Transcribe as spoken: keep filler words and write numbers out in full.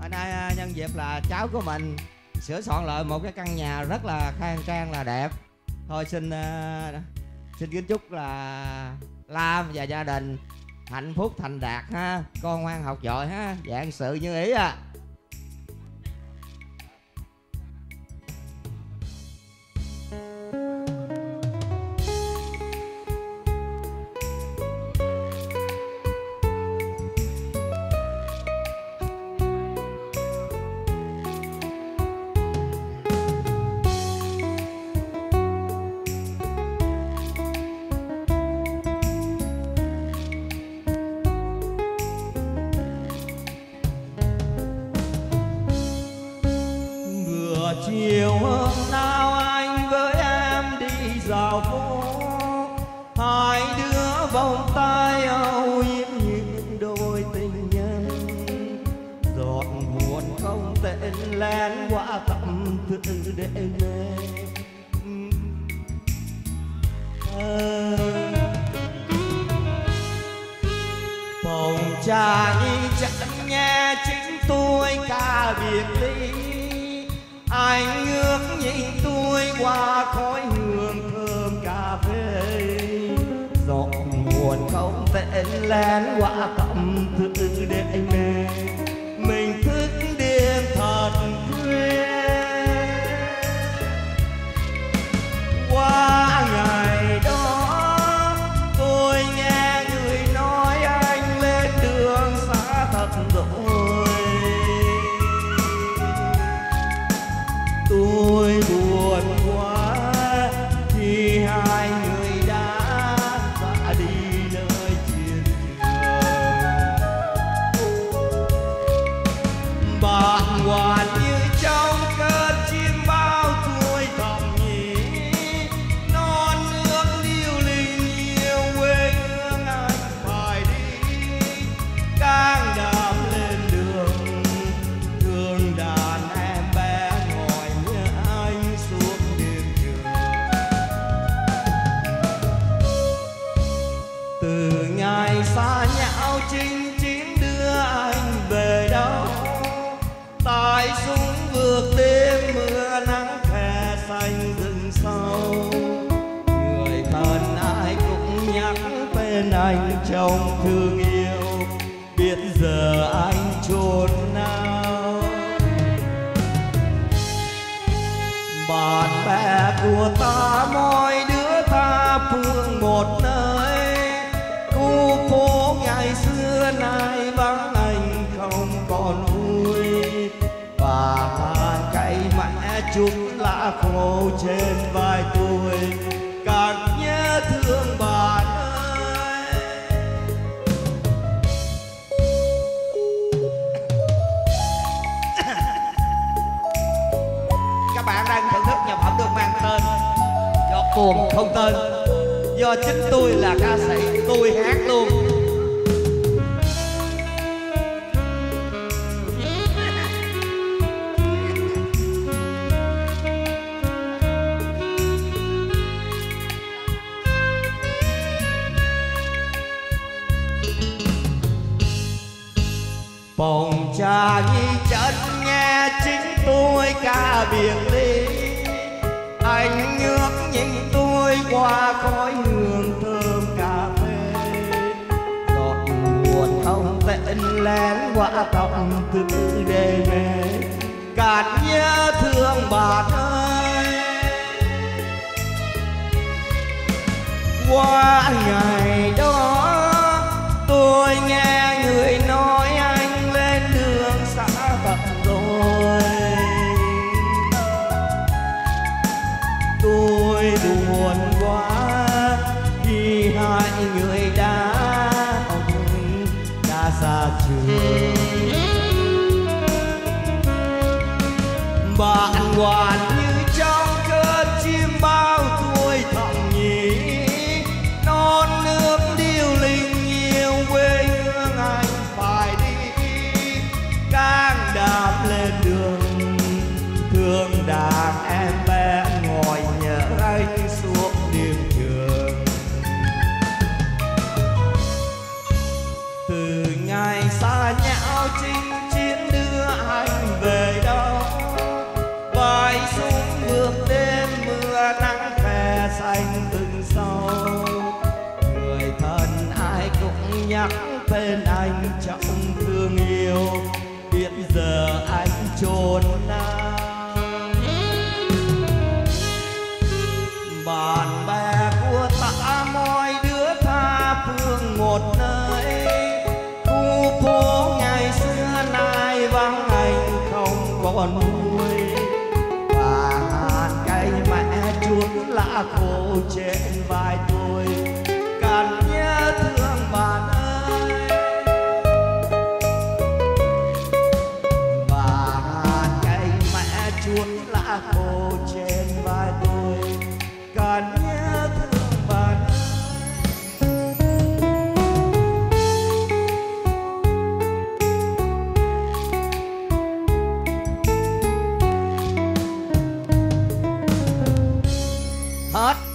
Anh ơi, nhân dịp là cháu của mình sửa soạn lại một cái căn nhà rất là khang trang là đẹp. Thôi xin uh, xin kính chúc là Lam và gia đình hạnh phúc thành đạt ha, con ngoan học giỏi ha, vạn sự như ý à. Chiều hôm nào anh với em đi dạo phố, hai đứa vòng tay âu yếm những đôi tình nhân, giọt buồn không tên lén qua tâm tư để mê. Phòng trà như chẳng nghe chính tôi ca biệt ly, anh ước nhìn tôi qua khói hương thơm cà phê, giọt buồn không tên lén qua tâm tư để mê. Mình thức đêm thật khuya qua ngày đó, tôi nghe người nói anh lên đường xa thật rồi. Tôi buồn quá khi hai người đã ra đi nơi chiến trường. Bạn ngoan như trong cơn chim bao tuổi thầm nhỉ, non nước liêu linh yêu quê hương anh phải đi. Càng đạp lên đường thương đàn em bé ngồi nhớ anh suốt đêm trường. Từ ngày xa nhau chinh chiến đưa anh về đâu, tại súng vượt đêm mưa nắng khe xanh rừng sâu. Người thân ai cũng nhắc tên anh trong thương yêu, biết giờ anh chốn nào. Bạn bè của ta mỗi đứa ta phương một nơi, khu phố ngày xưa nay vắng anh không còn vui. Và cây mẹ chút lá khô trên vai tôi, càng nhớ thương bạn ơi. Các bạn đang thưởng thức nhạc phẩm được mang tên Giọt buồn không tên, do chính tôi là ca sĩ, tôi hát luôn. Phòng trà như chân nghe chính tôi ca biệt ly, anh ngước nhìn tôi qua khói hương thơm cà phê, giọt buồn không tên lén qua tâm tư để mê. Cạn nhớ thương bạn ơi qua ngày đó, tôi nghe người nói anh lên đường xa thật rồi. Tôi buồn quá khi hai người đã đã xa trường. Bạn ngoan như trong cơn chim bao tuổi thầm nhỉ, non nước nhắc tên anh trong thương yêu, biết giờ anh chốn nào. Bạn bè của ta mọi đứa tha phương một nơi, khu phố ngày xưa nay vắng anh không còn vui. Và hạt cây mẹ chuốt lá khô trên vai tôi, càng nhớ thương bạn ơi. Và hạt cây mẹ chuốt lá khô trên vai tôi, càng nhớ thương bạn ơi. Hết.